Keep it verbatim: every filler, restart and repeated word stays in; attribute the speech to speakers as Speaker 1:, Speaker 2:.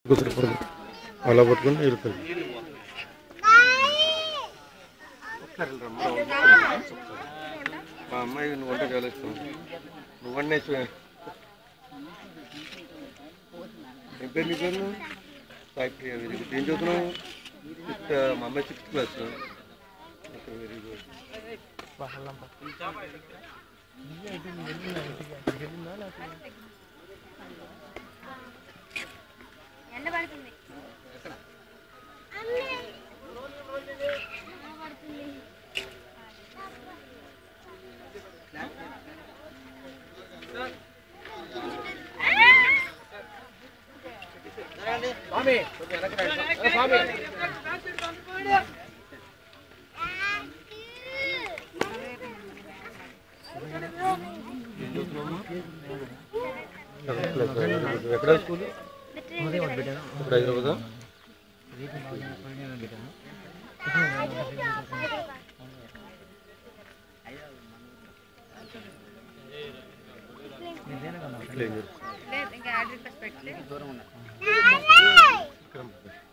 Speaker 1: కుదిరిపడదు అలా పట్టుకుని ఇరుతుంది. మా అమ్మాయి నువ్వు వంట చేస్తావు, నువ్వు వండే ఏం పేరు నీ పేరు? సాయి. Very good. ఏం చదువుతున్నావు? సిక్స్త్. మా అమ్మాయి sixth class. Okay, very good. స్వామి స్వామి ఎక్కడ స్కూల్? ఇప్పుడు హైదరాబాద్. దూరం ఉన్నా